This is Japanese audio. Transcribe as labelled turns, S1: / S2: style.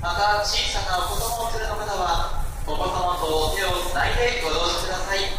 S1: また小さなお子様を連れの方はお子様と手をつないでご乗車ください。